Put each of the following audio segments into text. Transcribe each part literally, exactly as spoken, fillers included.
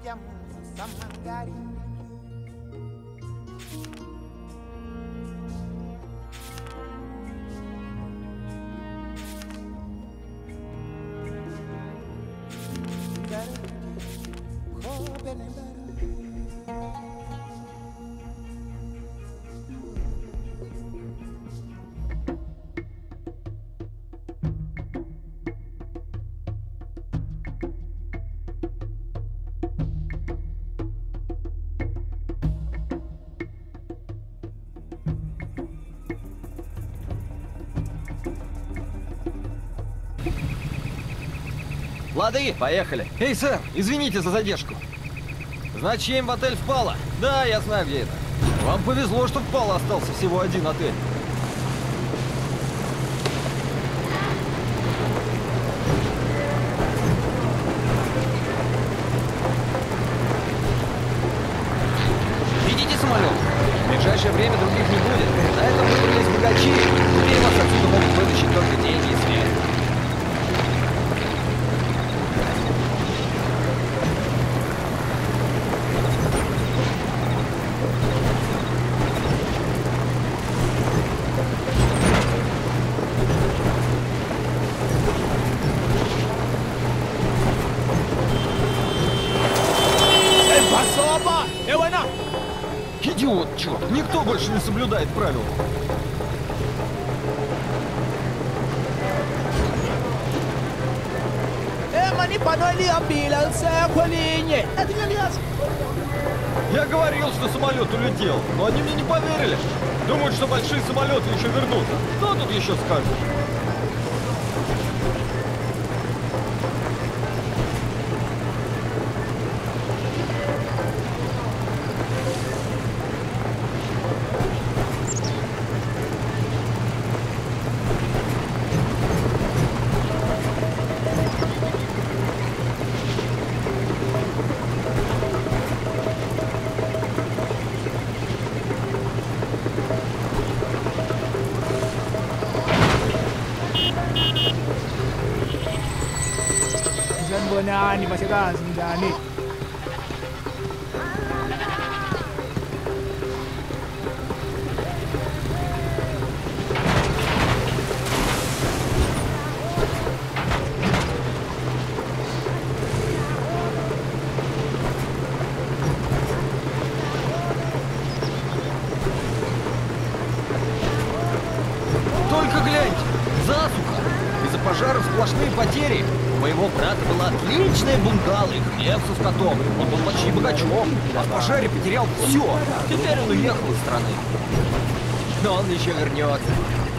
Лады, поехали. Эй, сэр, извините за задержку. Значит, семь в отель впало? Да, я знаю, где это. Вам повезло, что впало остался всего один отель. Видите самолет? В ближайшее время других не будет. На этом выбрались богачи. Теперь вас отсюда могут вытащить только деньги и связь. Идиот, черт! Никто больше не соблюдает правила. Я говорил, что самолет улетел, но они мне не поверили. Думают, что большие самолеты еще вернутся. Что тут еще скажешь? Sanibonani mashakazi njani? Только гляньте! Засуха! Из-за пожаров сплошные потери! У моего брата была отличная бунгало и хлеб со скотом. Он был почти богачом, а в пожаре потерял все. Теперь он уехал из страны. Но он еще вернется.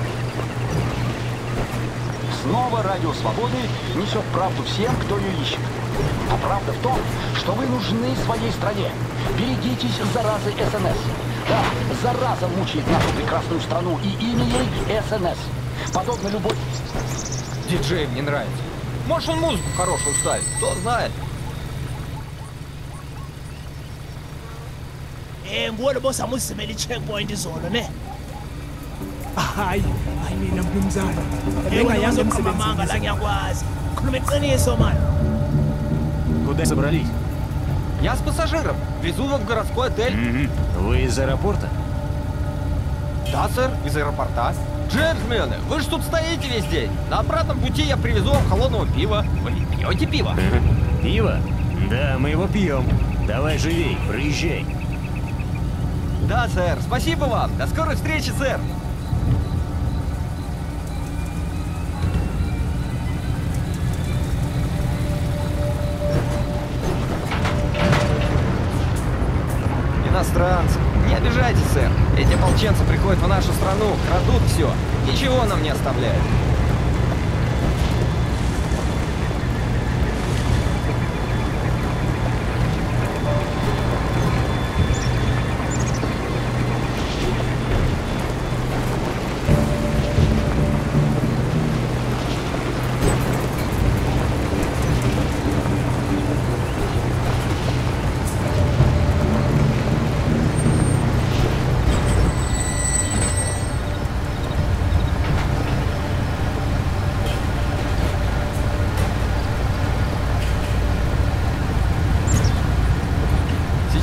Снова Радио Свободы несет правду всем, кто ее ищет. А правда в том, что вы нужны своей стране. Берегитесь заразы СНС. Да, зараза мучает нашу прекрасную страну, и имя ей СНС. Подобно любой... Диджей мне нравится. Может, он музыку хорошую ставит, кто знает. Eh, ngibona boss amusimela i-checkpoint izolo ne. Hayi, hayi mina mnumzana. Engayanga emsebenzini la ngiyakwazi. Khuluma iqiniso man. Куда собрались? Я с пассажиром. Везу его в городской отель. Mm-hmm. Вы из аэропорта? Да, сэр, из аэропорта. Джентльмены, вы же тут стоите весь день. На обратном пути я привезу вам холодного пива. Вы пьете пиво? Пиво? Да, мы его пьем. Давай живей, проезжай. Да, сэр. Спасибо вам. До скорой встречи, сэр. Иностранцы. Не обижайтесь, сэр. Эти ополченцы приходят в нашу страну, крадут все. Ничего нам не оставляют.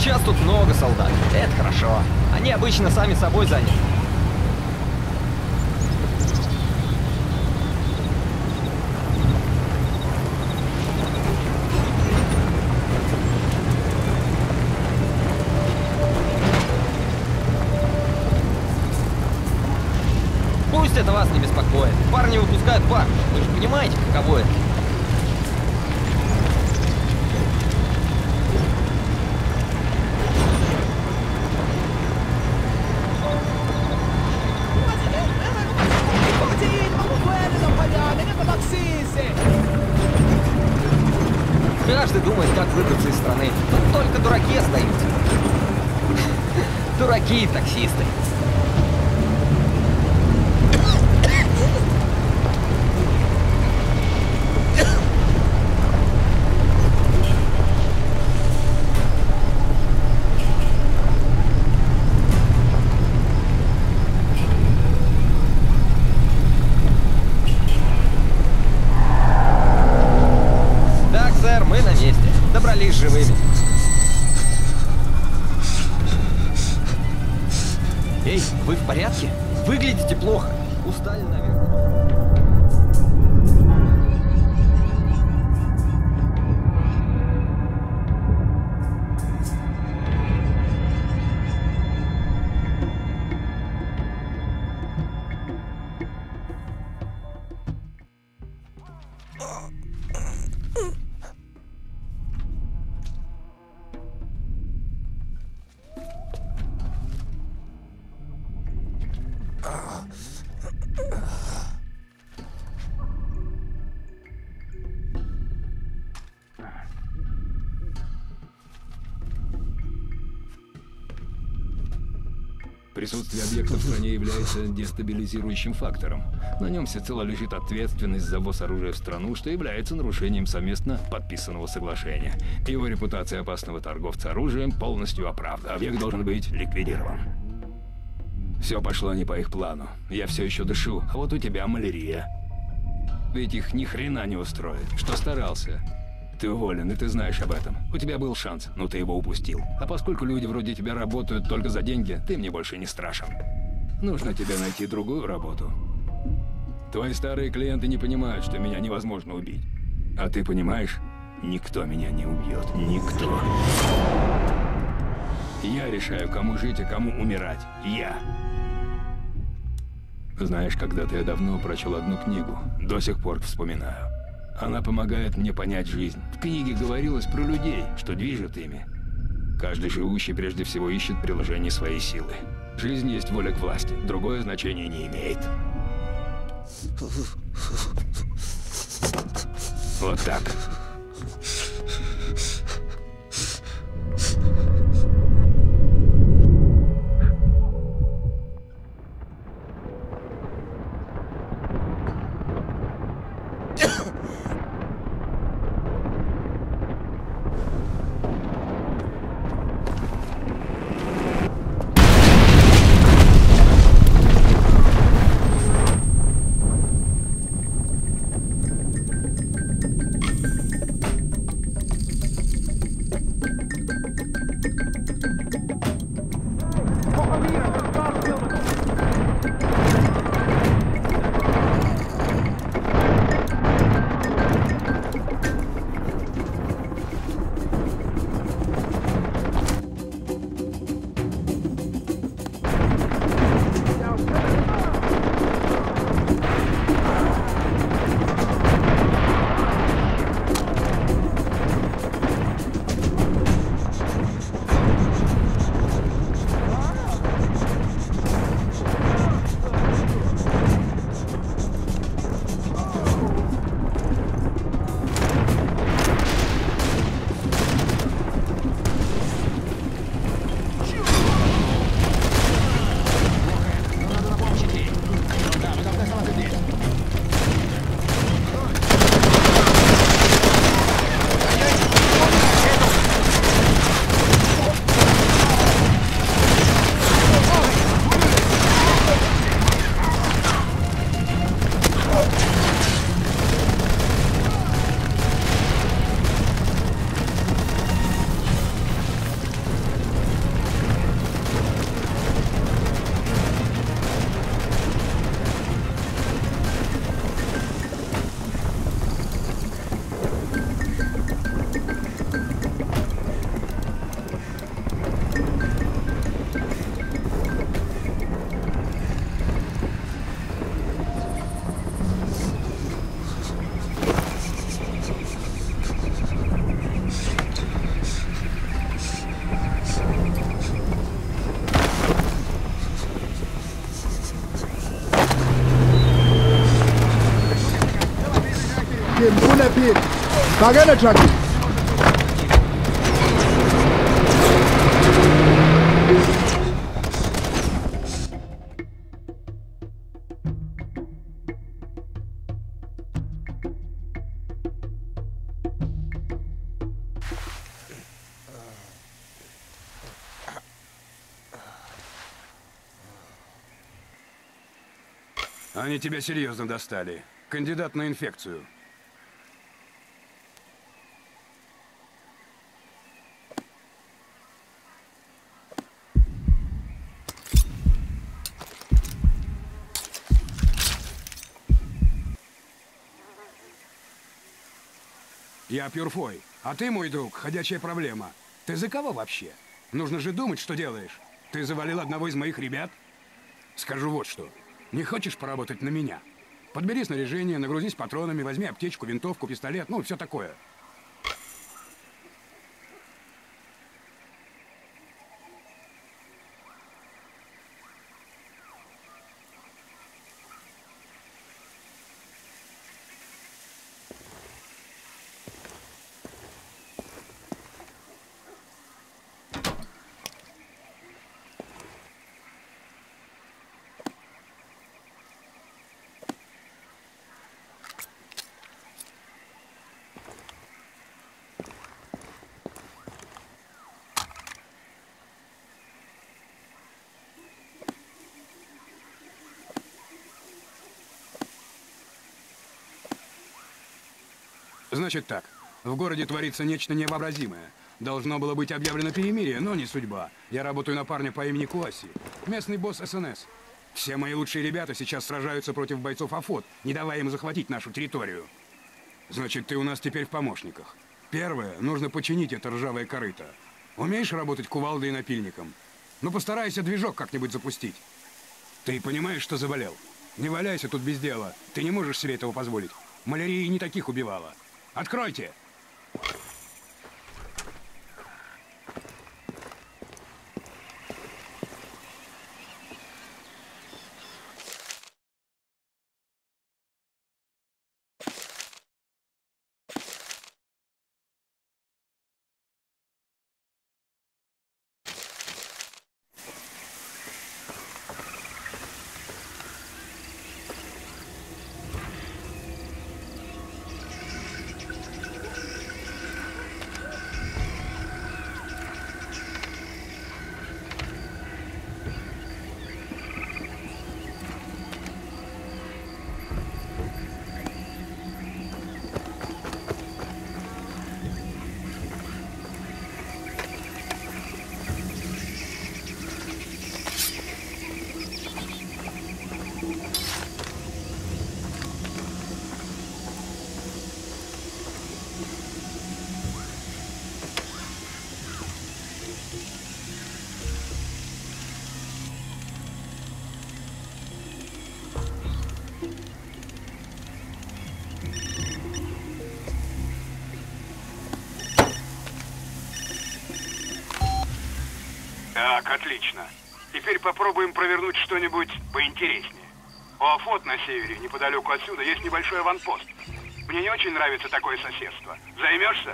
Сейчас тут много солдат. Это хорошо. Они обычно сами собой заняты. Пусть это вас не беспокоит. Парни выпускают пар. Вы же понимаете, каково это? Каждый думает, как выбраться из страны. Тут только дураки остаются. Дураки и таксисты. Добрались живыми. Эй, вы в порядке? Выглядите плохо. Устали, наверное. Присутствие объекта в стране является дестабилизирующим фактором. На нем всецело лежит ответственность за ввоз оружия в страну, что является нарушением совместно подписанного соглашения. Его репутация опасного торговца оружием полностью оправдана. Объект должен быть ликвидирован. Все пошло не по их плану. Я все еще дышу, а вот у тебя малярия. Ведь их ни хрена не устроит. Что старался? Ты уволен, и ты знаешь об этом. У тебя был шанс, но ты его упустил. А поскольку люди вроде тебя работают только за деньги, ты мне больше не страшен. Нужно тебе найти другую работу. Твои старые клиенты не понимают, что меня невозможно убить. А ты понимаешь, никто меня не убьет. Никто. Я решаю, кому жить и кому умирать. Я. Знаешь, когда-то я давно прочел одну книгу. До сих пор вспоминаю. Она помогает мне понять жизнь. В книге говорилось про людей, что движет ими. Каждый живущий прежде всего ищет приложение своей силы. Жизнь есть воля к власти, другое значение не имеет. Вот так. pin, pune pin. Bagana truck. Они тебя серьезно достали. Кандидат на инфекцию. Я Пюрфой, а ты, мой друг, ходячая проблема. Ты за кого вообще? Нужно же думать, что делаешь. Ты завалил одного из моих ребят? Скажу вот что. Не хочешь поработать на меня? Подбери снаряжение, нагрузись патронами, возьми аптечку, винтовку, пистолет, ну, все такое. Значит так, в городе творится нечто невообразимое. Должно было быть объявлено перемирие, но не судьба. Я работаю на парня по имени Куаси, местный босс СНС. Все мои лучшие ребята сейчас сражаются против бойцов АФОТ, не давая им захватить нашу территорию. Значит, ты у нас теперь в помощниках. Первое, нужно починить это ржавое корыто. Умеешь работать кувалдой и напильником? Ну постарайся движок как-нибудь запустить. Ты понимаешь, что заболел? Не валяйся тут без дела, ты не можешь себе этого позволить. Малярия и не таких убивала. Откройте! Так, отлично. Теперь попробуем провернуть что-нибудь поинтереснее. У АФОТ на севере, неподалеку отсюда, есть небольшой аванпост. Мне не очень нравится такое соседство. Займешься?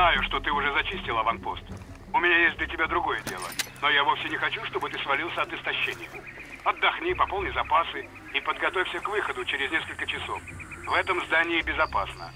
Знаю, что ты уже зачистил аванпост. У меня есть для тебя другое дело. Но я вовсе не хочу, чтобы ты свалился от истощения. Отдохни, пополни запасы и подготовься к выходу через несколько часов. В этом здании безопасно.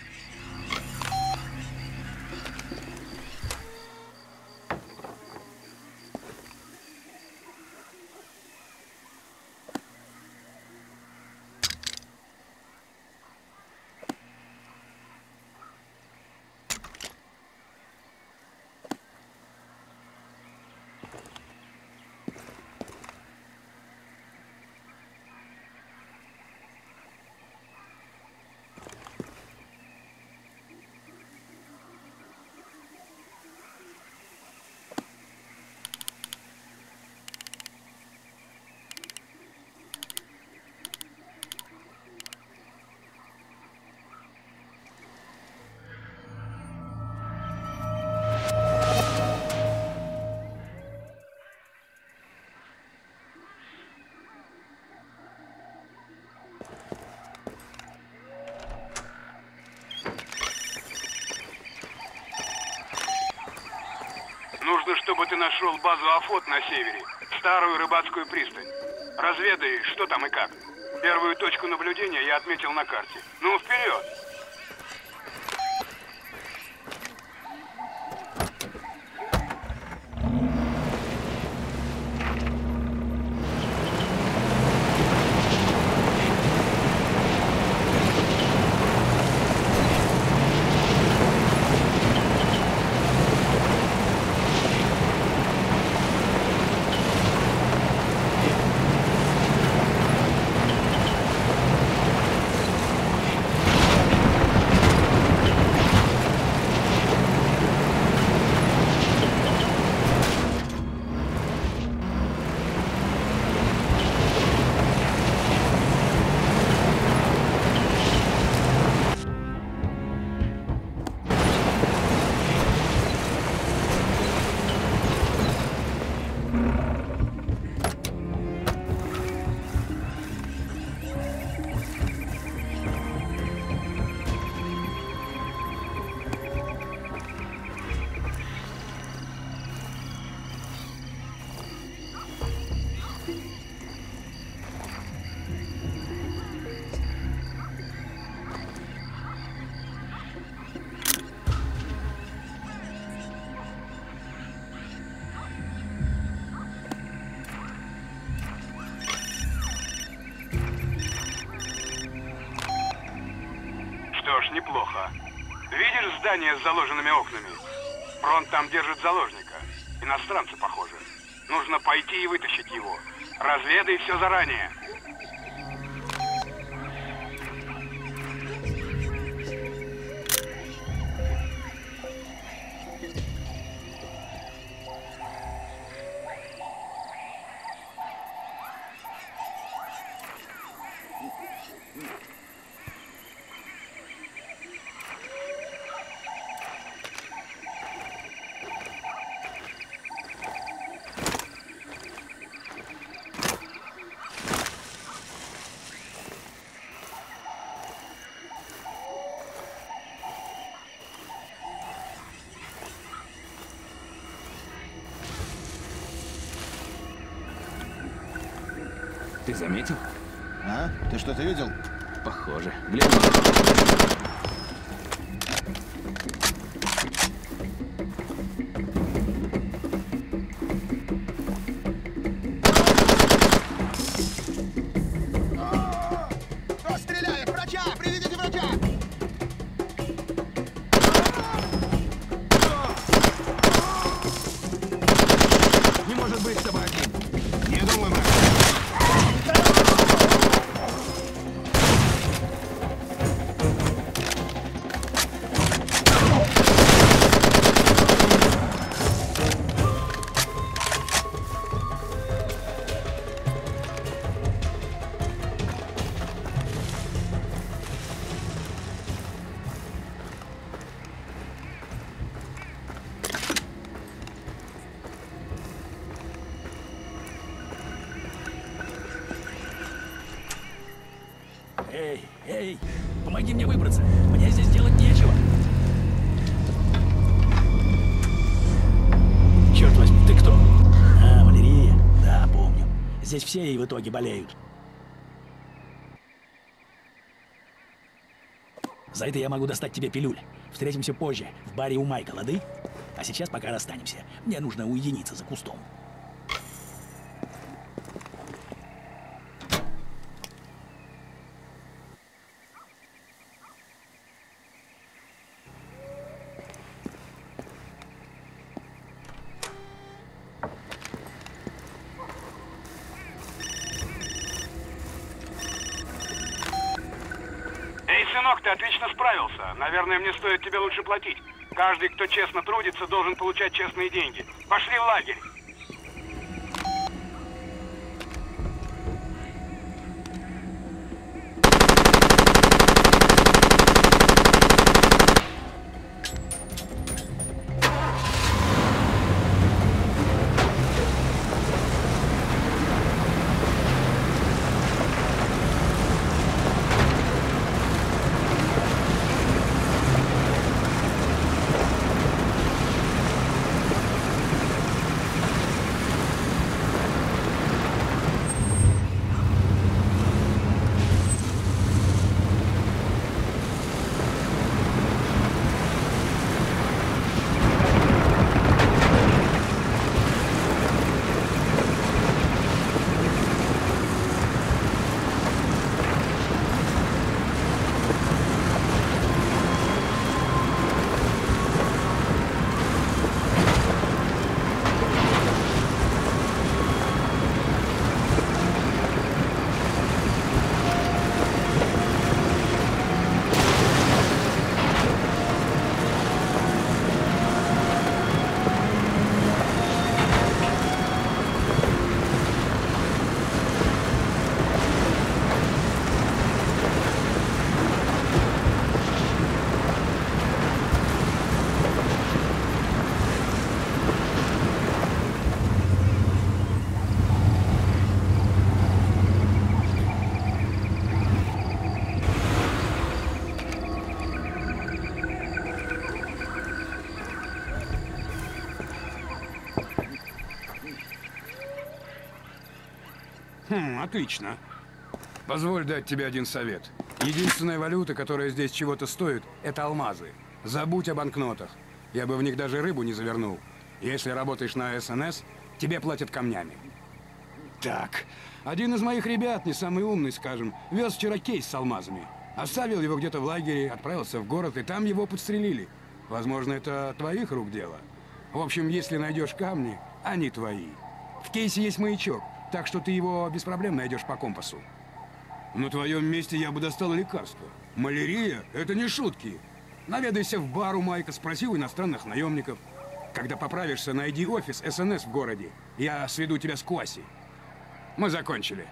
Нужно, чтобы ты нашел базу Афот на севере, старую рыбацкую пристань. Разведай, что там и как. Первую точку наблюдения я отметил на карте. Ну, вперед! Что ж, неплохо. Видишь здание с заложенными окнами? Фронт там держит заложника. Иностранцы, похоже. Нужно пойти и вытащить его. Разведай все заранее. Ты заметил? А? Ты что-то видел? Похоже. Глянь. Кто стреляет? Врача! Приведите врача! Не может быть с тобой один. Не думай, брат. Эй, эй, помоги мне выбраться. Мне здесь делать нечего. Здесь все и в итоге болеют. За это я могу достать тебе пилюль. Встретимся позже, в баре у Майка, лады? А сейчас пока расстанемся. Мне нужно уединиться за кустом. Ты отлично справился. Наверное, мне стоит тебе лучше платить. Каждый, кто честно трудится, должен получать честные деньги. Пошли в лагерь. Хм, отлично. Позволь дать тебе один совет. Единственная валюта, которая здесь чего-то стоит, это алмазы. Забудь о банкнотах. Я бы в них даже рыбу не завернул. Если работаешь на СНС, тебе платят камнями. Так, один из моих ребят, не самый умный, скажем, вез вчера кейс с алмазами. Оставил его где-то в лагере, отправился в город, и там его подстрелили. Возможно, это твоих рук дело. В общем, если найдешь камни, они твои. В кейсе есть маячок, так что ты его без проблем найдешь по компасу. На твоем месте я бы достал лекарство. Малярия – это не шутки. Наведайся в бар у Майка, спроси у иностранных наемников. Когда поправишься, найди офис СНС в городе. Я сведу тебя с Куаси. Мы закончили.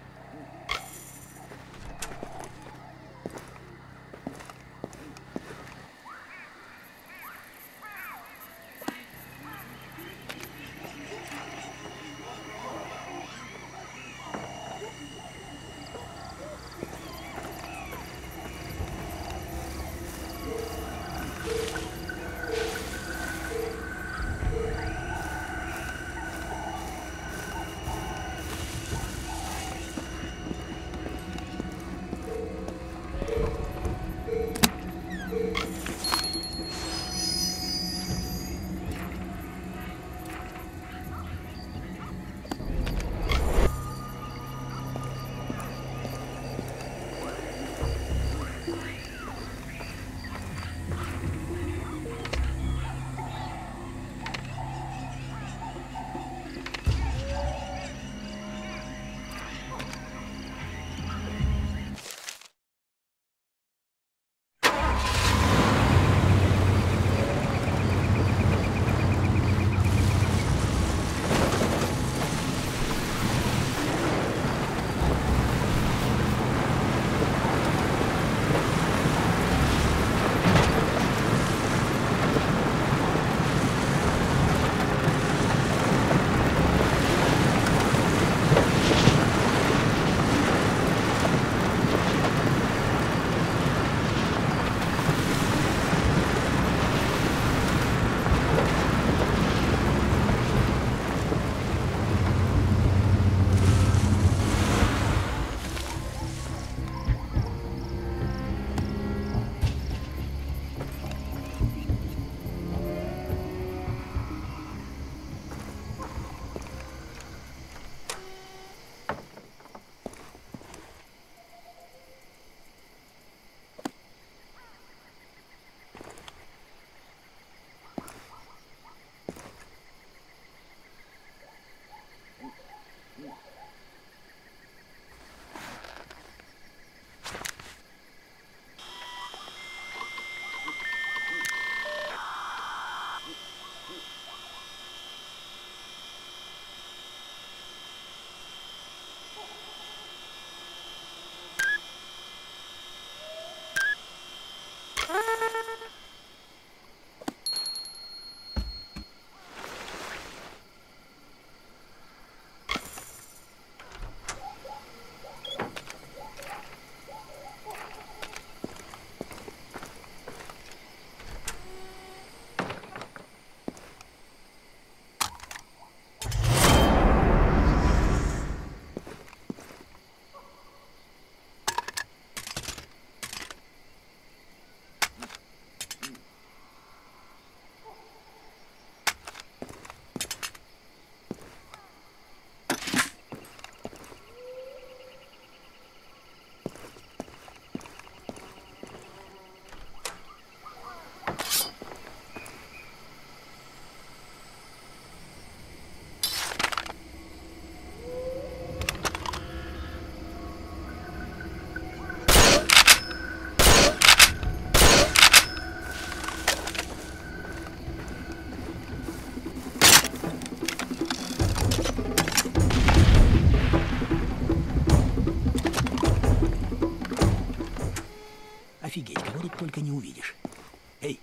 кого тут только не увидишь. Эй!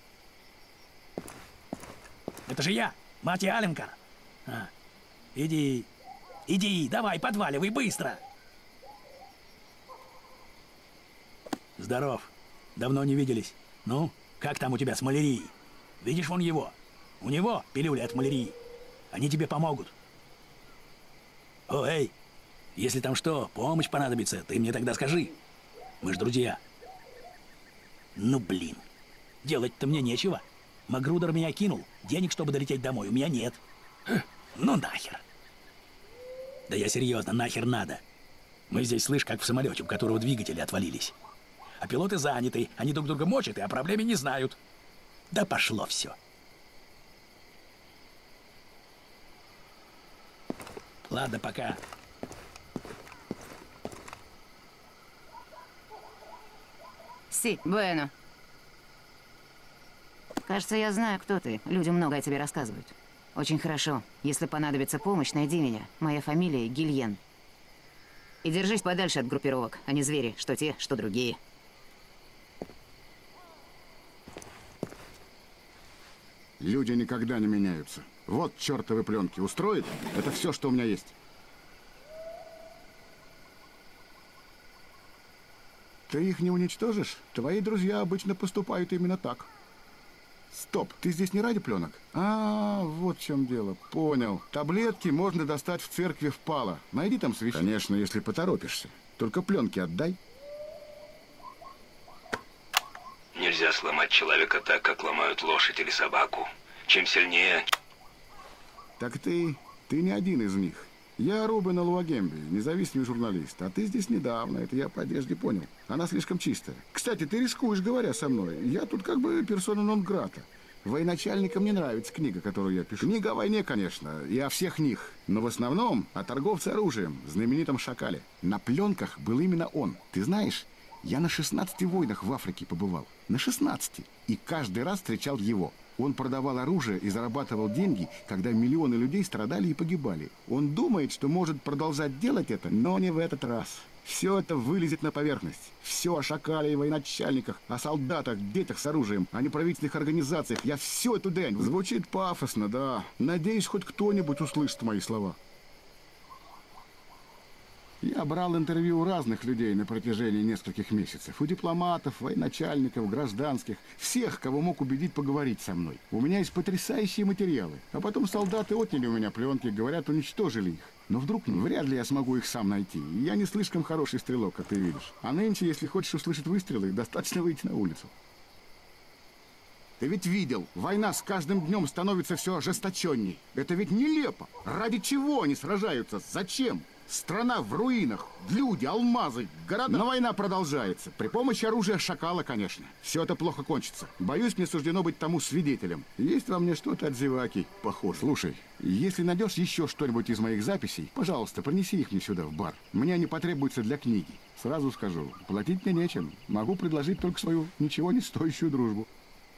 Это же я, Мати Аленкар. А, иди, иди, давай, подваливай быстро. Здоров. Давно не виделись. Ну, как там у тебя с малярией? Видишь вон его? У него пилюли от малярии. Они тебе помогут. О, эй, если там что, помощь понадобится, ты мне тогда скажи. Мы ж друзья. Ну, блин. Делать-то мне нечего. Магрудер меня кинул. Денег, чтобы долететь домой, у меня нет. Ну нахер. Да я серьезно, нахер надо. Мы здесь, слышь, как в самолете, у которого двигатели отвалились. А пилоты заняты, они друг друга мочат и о проблеме не знают. Да пошло все. Ладно, пока. Си, Буэно. Кажется, я знаю, кто ты. Люди много о тебе рассказывают. Очень хорошо. Если понадобится помощь, найди меня. Моя фамилия Гильен. И держись подальше от группировок. Они звери, что те, что другие. Люди никогда не меняются. Вот чертовы пленки. Устроит? Это все, что у меня есть. Ты их не уничтожишь? Твои друзья обычно поступают именно так. Стоп, ты здесь не ради пленок? А, вот в чем дело. Понял. Таблетки можно достать в церкви в Пало. Найди там свечи. Конечно, если поторопишься. Только пленки отдай. Нельзя сломать человека так, как ломают лошадь или собаку. Чем сильнее... Так ты... ты не один из них. Я Рубен Алуагемби, независимый журналист. А ты здесь недавно, это я по одежде понял. Она слишком чистая. Кстати, ты рискуешь, говоря со мной. Я тут как бы персона нон-грата. Военачальникам не нравится книга, которую я пишу. Книга о войне, конечно, и о всех них. Но в основном о торговце оружием, знаменитом Шакале. На пленках был именно он. Ты знаешь, я на шестнадцати войнах в Африке побывал. На шестнадцати. И каждый раз встречал его. Он продавал оружие и зарабатывал деньги, когда миллионы людей страдали и погибали. Он думает, что может продолжать делать это, но не в этот раз. Все это вылезет на поверхность. Все о Шакале и военачальниках, о солдатах, детях с оружием, о неправительственных организациях. Я всю эту дрянь. Звучит пафосно, да. Надеюсь, хоть кто-нибудь услышит мои слова. Я брал интервью у разных людей на протяжении нескольких месяцев. У дипломатов, военачальников, гражданских. Всех, кого мог убедить поговорить со мной. У меня есть потрясающие материалы. А потом солдаты отняли у меня пленки, говорят, уничтожили их. Но вдруг вряд ли я смогу их сам найти. Я не слишком хороший стрелок, как ты видишь. А нынче, если хочешь услышать выстрелы, достаточно выйти на улицу. Ты ведь видел, война с каждым днем становится все ожесточенней. Это ведь нелепо. Ради чего они сражаются? Зачем? Страна в руинах, люди, алмазы, города. Но война продолжается. При помощи оружия Шакала, конечно. Все это плохо кончится. Боюсь, мне суждено быть тому свидетелем. Есть во мне что-то от зеваки. Похож. Слушай, если найдешь еще что-нибудь из моих записей, пожалуйста, принеси их мне сюда, в бар. Мне они потребуются для книги. Сразу скажу, платить мне нечем. Могу предложить только свою ничего не стоящую дружбу.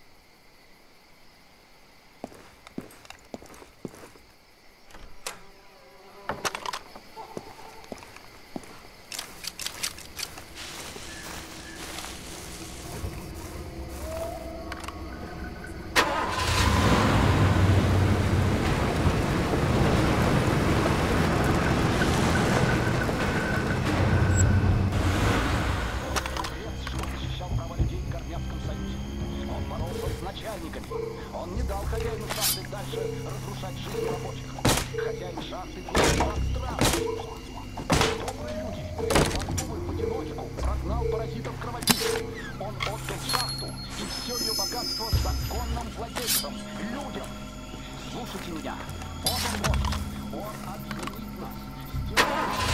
Он не дал хозяину шахты дальше разрушать жизнь рабочих. Хозяин шахты был страшный. Добрые люди. Подумай в одиночку. Прогнал паразитов кровопийцев. Он отдал шахту и все ее богатство законным владельцам, людям. Слушайте меня. Он может. Он объединит нас. Сделает...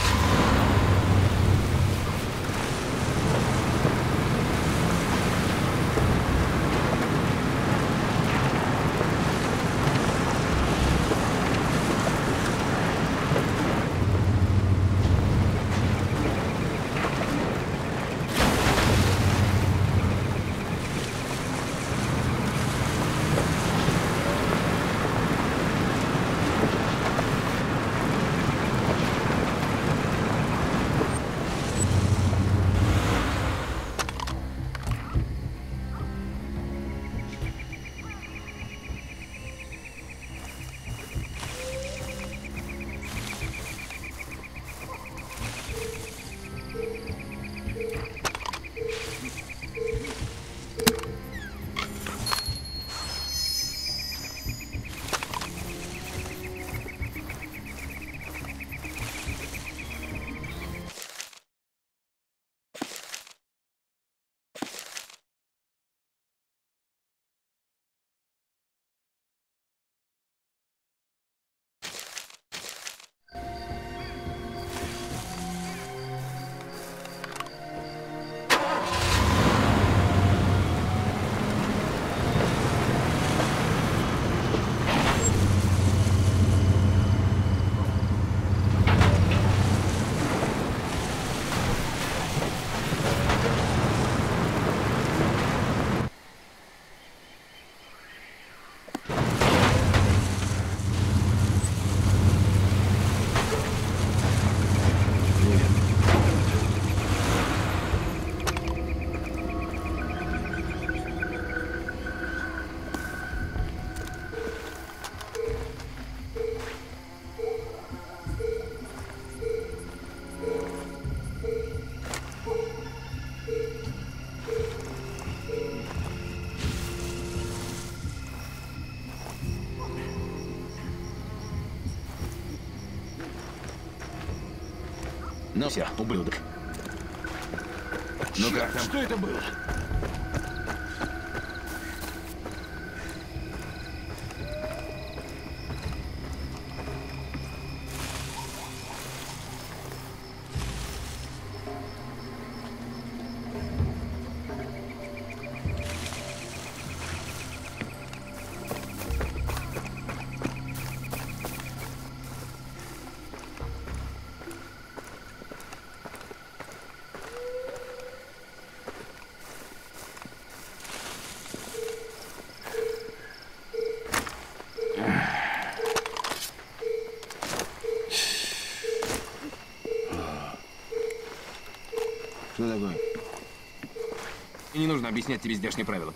Ну все, ублюдок. Ну как там? Что это было? Что такое? И не нужно объяснять тебе здешние правила.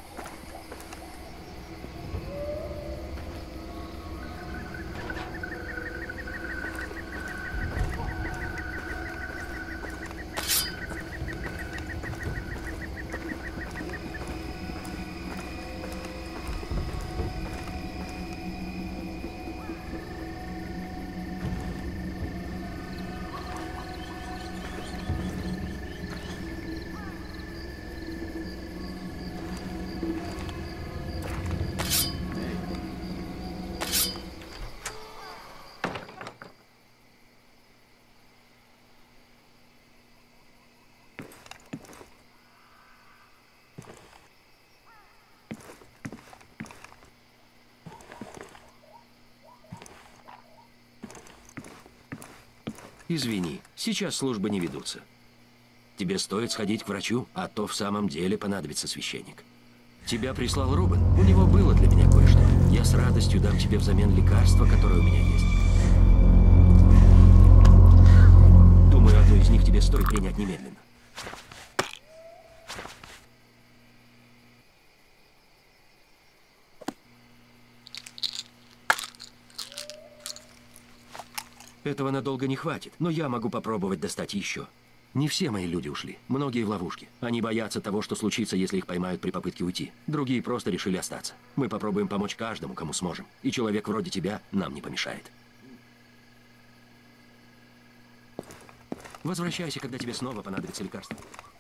Извини, сейчас службы не ведутся. Тебе стоит сходить к врачу, а то в самом деле понадобится священник. Тебя прислал Рубен. У него было для меня кое-что. Я с радостью дам тебе взамен лекарства, которое у меня есть. Думаю, одно из них тебе стоит принять немедленно. Этого надолго не хватит, но я могу попробовать достать еще. Не все мои люди ушли. Многие в ловушке. Они боятся того, что случится, если их поймают при попытке уйти. Другие просто решили остаться. Мы попробуем помочь каждому, кому сможем. И человек вроде тебя нам не помешает. Возвращайся, когда тебе снова понадобится лекарство.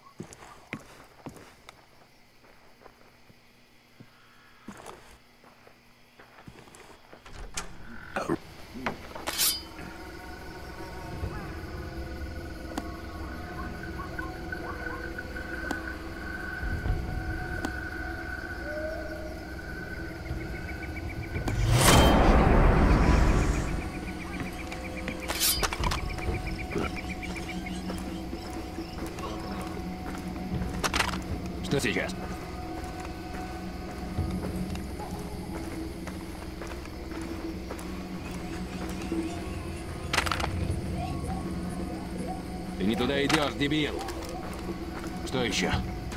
Что сейчас? Ты не туда идешь, дебил. Что еще?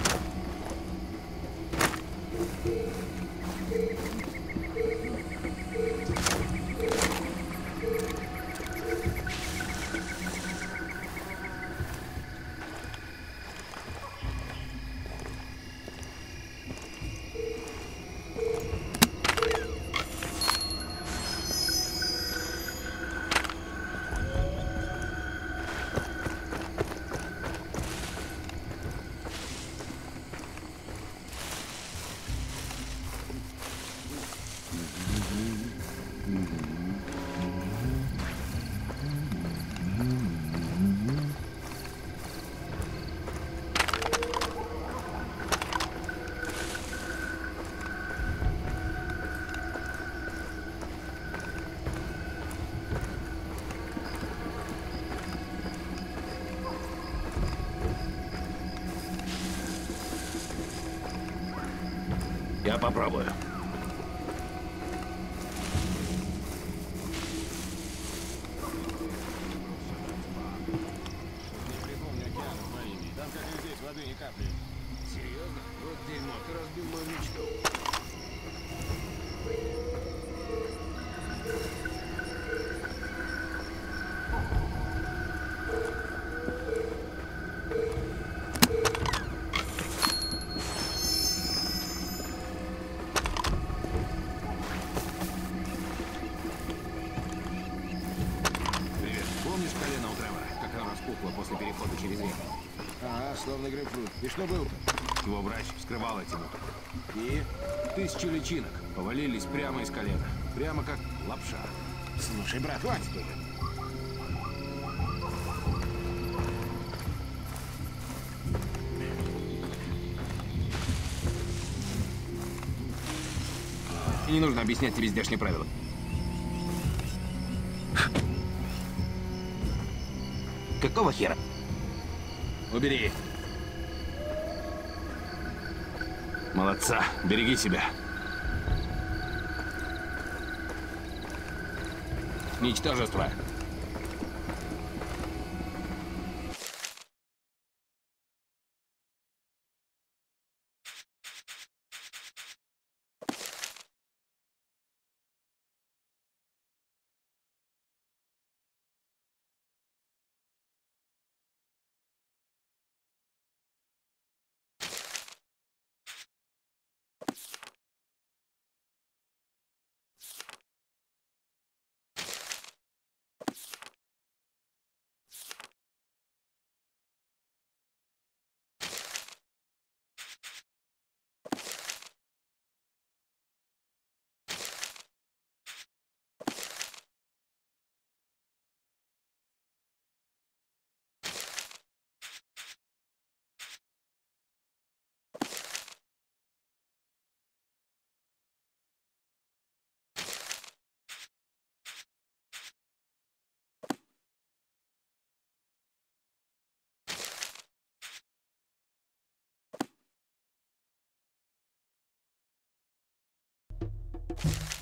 Я попробую. Серьезно? Вот дерьмо, ты разбил мою мечту. Привет. Помнишь колено у Тревора? Как оно распухло? И что было-то? Его врач вскрывал эти муты. И тысячи личинок повалились прямо из колена. Прямо как лапша. Слушай, брат, хватит уже. И не нужно объяснять тебе здешние правила. Какого хера? Убери. Молодца. Береги себя. Ничтожество. You